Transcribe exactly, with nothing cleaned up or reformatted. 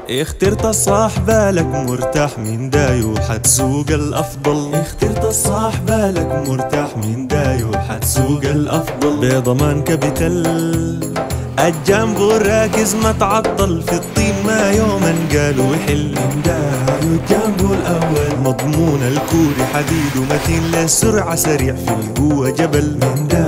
اخترت الصاح بالك مرتاح من دايو حتسوق الأفضل. اخترت الصاح بالك مرتاح من دايو حتسوق الأفضل. بضمان كابيتال الجامبو راكز ما تعطل في الطين ما يوما قالوا يحل. من دايو الجامبو الأول مضمون الكوري حديد ومتين للسرعة سريع في القوة جبل. من دايو